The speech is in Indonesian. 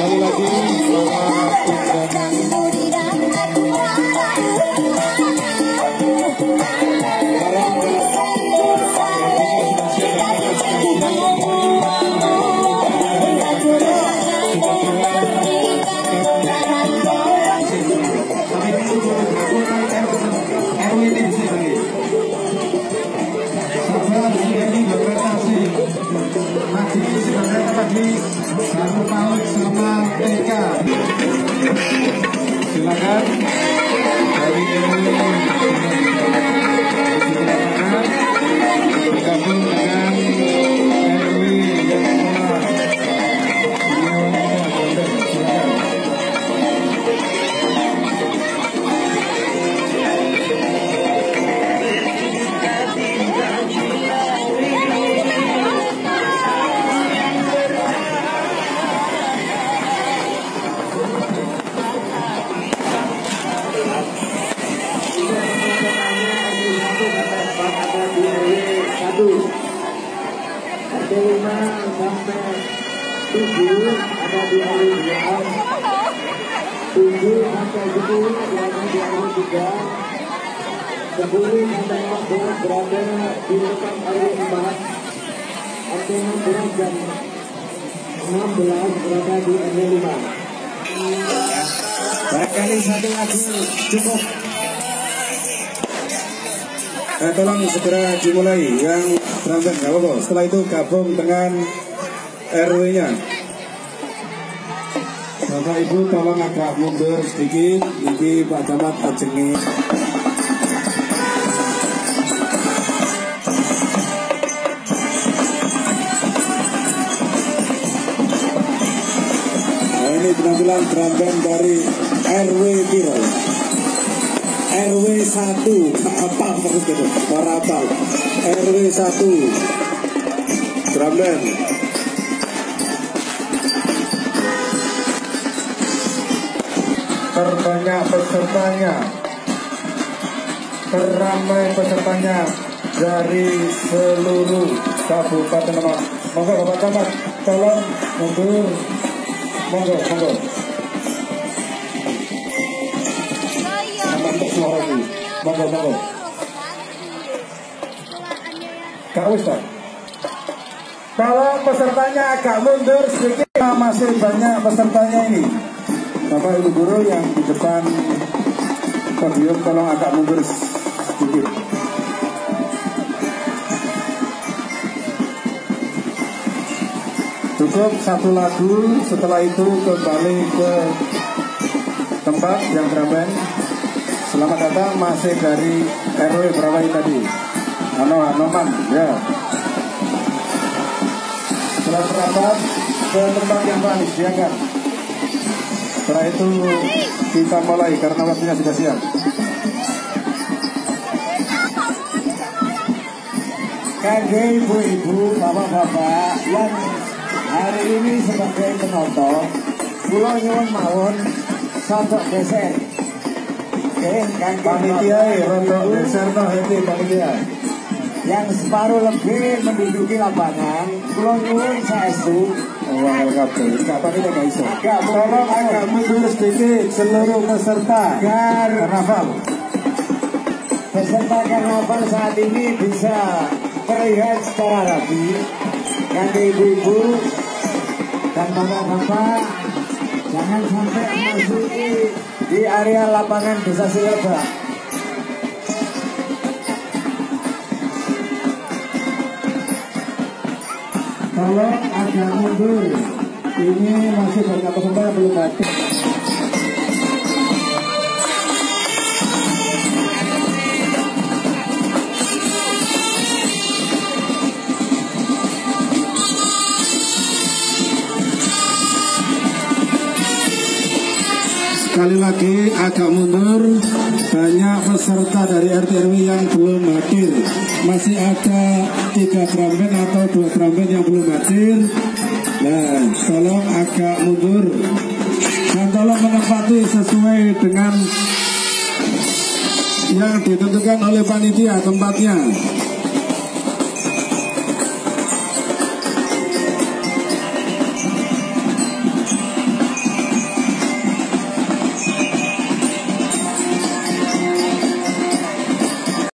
sekali lagi satu PAUD sama TK. Silakan dari bergabung dengan RW yang Ada 5 sampai 7 ada di RW 7 sampai 10 berada di RW 3, 10 sampai 14 berada di depan RW 4, RW 16 dan 16 berada di RW 5. Barangkali satu lagi cukup. tolong segera dimulai yang drum band, nggak apa-apa. Setelah itu gabung dengan RW-nya. Bapak Ibu tolong agak mundur sedikit. Ini Pak Camat ajengi. Nah, ini penampilan drum band dari RW Piro. RW 1 apa maksud gitu? Warapal. RW 1 drum band. Terbanyak pesertanya, teramai pesertanya dari seluruh kabupaten Demak. Monggo Bapak Camat, tolong mundur. Monggo. Monggo. Kak Ustaz, kalau pesertanya agak mundur sedikit, masih banyak pesertanya ini. Bapak Ibu guru yang di depan podium tolong agak mundur sedikit. Cukup satu lagu, setelah itu kembali ke tempat yang drum band. Selamat datang masih dari RW berapa ini tadi? Anoman, ya. Setelah berapat ke tempat yang telah disediakan. Setelah itu kita mulai karena waktunya sudah siap. Kangge ibu-ibu, bapak-bapak yang hari ini sebagai penonton, kula nyuwun mawon sodok geser. Panitia rontok geser no hati panitia. Yang separuh lebih menduduki lapangan, kula nyuwun saestu. Wah, kabeh. Kapan kita nggak iso. Tolong agak mundur sedikit seluruh peserta karnaval. Peserta karnaval saat ini bisa terlihat secara rapi. Kangge ibu-ibu dan bapak-bapak, jangan sampai memasuki di area lapangan Desa Silebak. Tolong agak mundur. Ini masih banyak peserta yang belum hadir. Sekali lagi agak mundur, banyak peserta dari RT RW yang belum hadir. Masih ada 3 drum band atau 2 drum band yang belum hadir. Nah, tolong agak mundur dan tolong menempati sesuai dengan yang ditentukan oleh panitia tempatnya.